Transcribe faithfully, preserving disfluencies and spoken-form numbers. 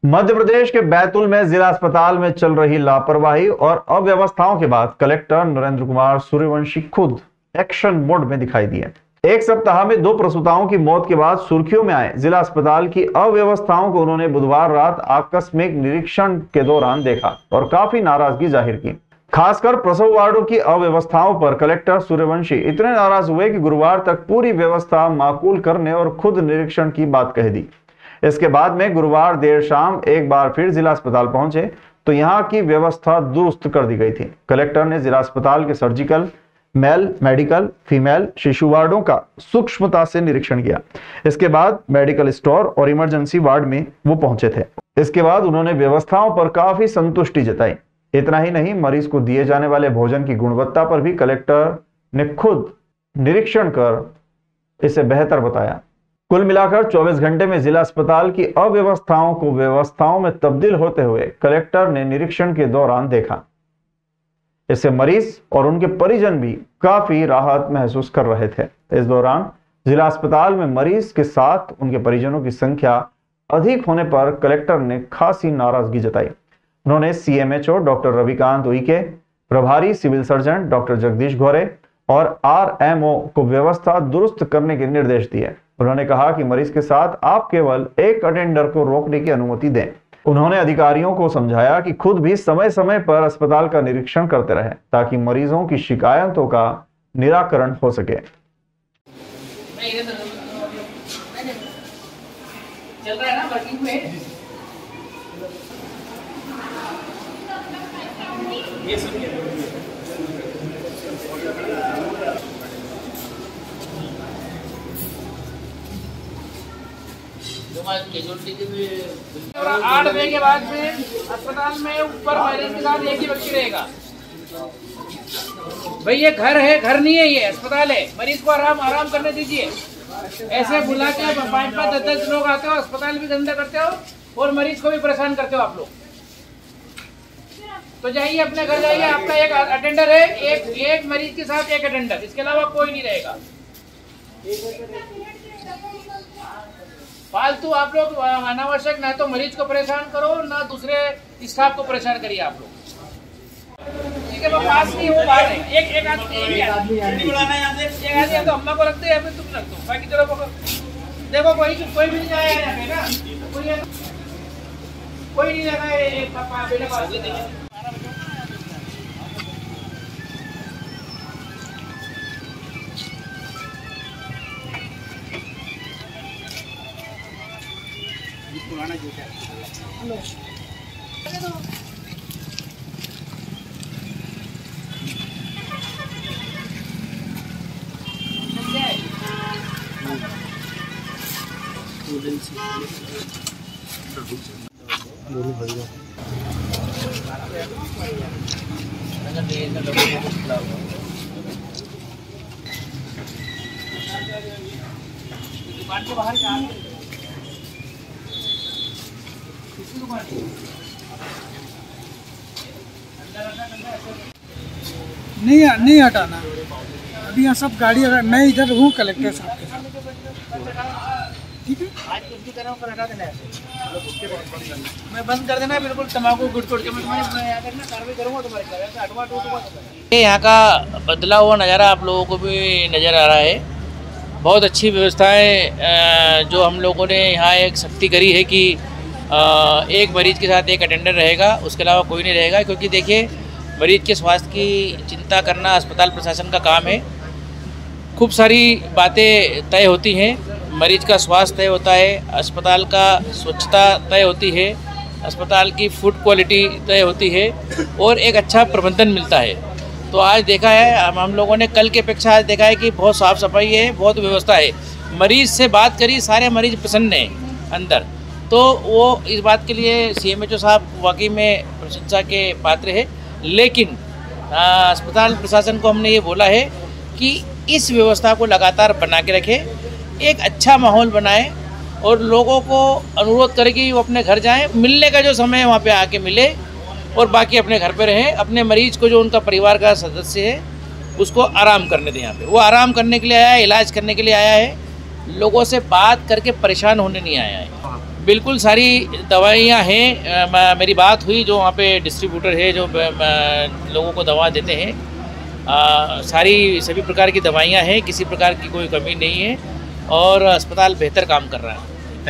मध्य प्रदेश के बैतूल में जिला अस्पताल में चल रही लापरवाही और अव्यवस्थाओं के बाद कलेक्टर नरेंद्र कुमार सूर्यवंशी खुद एक्शन मोड में दिखाई दिए। एक सप्ताह में दो प्रसूताओं की मौत के बाद सुर्खियों में आए जिला अस्पताल की अव्यवस्थाओं को उन्होंने बुधवार रात आकस्मिक निरीक्षण के दौरान देखा और काफी नाराजगी जाहिर की। खासकर प्रसव वार्डों की अव्यवस्थाओं पर कलेक्टर सूर्यवंशी इतने नाराज हुए कि गुरुवार तक पूरी व्यवस्था माकूल करने और खुद निरीक्षण की बात कह दी। इसके बाद में गुरुवार देर शाम एक बार फिर जिला अस्पताल पहुंचे तो यहां की व्यवस्था दुरुस्त कर दी गई थी। कलेक्टर ने जिला अस्पताल के सर्जिकल, मेल, मेडिकल, फीमेल, शिशु वार्डों का सूक्ष्मता से निरीक्षण किया। इसके बाद मेडिकल स्टोर और इमरजेंसी वार्ड में वो पहुंचे थे। इसके बाद उन्होंने व्यवस्थाओं पर काफी संतुष्टि जताई। इतना ही नहीं, मरीज को दिए जाने वाले भोजन की गुणवत्ता पर भी कलेक्टर ने खुद निरीक्षण कर इसे बेहतर बताया। कुल मिलाकर चौबीस घंटे में जिला अस्पताल की अव्यवस्थाओं को व्यवस्थाओं में तब्दील होते हुए कलेक्टर ने निरीक्षण के दौरान देखा। इससे मरीज और उनके परिजन भी काफी राहत महसूस कर रहे थे। इस दौरान जिला अस्पताल में मरीज के साथ उनके परिजनों की संख्या अधिक होने पर कलेक्टर ने खासी नाराजगी जताई। उन्होंने सीएमएचओ डॉक्टर रविकांत उइके, प्रभारी सिविल सर्जन डॉक्टर जगदीश घोरे और आरएमओ को व्यवस्था दुरुस्त करने के निर्देश दिए। उन्होंने कहा कि मरीज के साथ आप केवल एक अटेंडर को रोकने की अनुमति दें। उन्होंने अधिकारियों को समझाया कि खुद भी समय समय पर अस्पताल का निरीक्षण करते रहें ताकि मरीजों की शिकायतों का निराकरण हो सके। चल रहा है ना वर्किंग में। ये सुनिए, आठ बजे के बाद में अस्पताल में ऊपर मरीज के साथ एक ही व्यक्ति रहेगा। भाई ये घर है, घर नहीं है, ये अस्पताल है। मरीज को आराम आराम करने दीजिए। ऐसे बुला के पाँच पाँच दस दस लोग आते हो, अस्पताल भी गंदा करते हो और मरीज को भी परेशान करते हो आप लोग। तो जाइए अपने घर जाइए। आपका एक अटेंडर है, एक एक मरीज के साथ एक अटेंडर, इसके अलावा कोई नहीं रहेगा। फालतू आप लोग अनावश्यक ना तो मरीज को परेशान करो ना दूसरे स्टाफ को परेशान करिए आप लोग। ठीक है, पास नहीं हो बाहर है। एक एक आदमी एक आदमी बुलाना है यहाँ से। एक आदमी तो अम्मा को रखते हैं या फिर तुम रख दो, बाकी तरह देखो कोई कोई भी नहीं आया यहाँ पे ना, कोई कोई नहीं लगा है पापा बेटा पास। पुराना जूता हेलो दोनों भैया दुकान के बाहर कहाँ नहीं नहीं हटाना। अभी यहाँ सब गाड़ी, अगर मैं इधर हूँ कलेक्टर साहब के साथ, ठीक है। आज कुछ करो पर हटा देना है, मैं बंद कर देना बिल्कुल। तम्बाकू गुटखोर के मैं तुम्हारे यहाँ करना कार्रवाई करूँगा तुम्हारे खिलाफ। हटवा तो यहाँ का बदला हुआ नज़ारा आप लोगों को भी नज़र आ रहा है। बहुत अच्छी व्यवस्थाएं जो हम लोगों ने यहाँ एक सख्ती करी है कि एक मरीज के साथ एक अटेंडर रहेगा, उसके अलावा कोई नहीं रहेगा। क्योंकि देखिए, मरीज के स्वास्थ्य की चिंता करना अस्पताल प्रशासन का काम है। खूब सारी बातें तय होती हैं। मरीज का स्वास्थ्य तय होता है, अस्पताल का स्वच्छता तय होती है, अस्पताल की फूड क्वालिटी तय होती है और एक अच्छा प्रबंधन मिलता है। तो आज देखा है हम हम लोगों ने कल की अपेक्षा आज देखा है कि बहुत साफ़ सफाई है, बहुत व्यवस्था है। मरीज से बात करी, सारे मरीज प्रसन्न हैं अंदर। तो वो इस बात के लिए सीएमएचओ साहब वाकई में प्रशंसा के पात्र है। लेकिन अस्पताल प्रशासन को हमने ये बोला है कि इस व्यवस्था को लगातार बना के रखे, एक अच्छा माहौल बनाए और लोगों को अनुरोध करें कि वो अपने घर जाएं। मिलने का जो समय है वहाँ पे आके मिले और बाकी अपने घर पे रहें। अपने मरीज को जो उनका परिवार का सदस्य है उसको आराम करने दें। यहाँ पे वो आराम करने के लिए आया है, इलाज करने के लिए आया है, लोगों से बात करके परेशान होने नहीं आया है। बिल्कुल सारी दवाइयाँ हैं। अ, म- मेरी बात हुई जो वहाँ पे डिस्ट्रीब्यूटर है जो ब- म- लोगों को दवा देते हैं। अ, सारी सभी प्रकार की दवाइयाँ हैं, किसी प्रकार की कोई कमी नहीं है और अस्पताल बेहतर काम कर रहा है।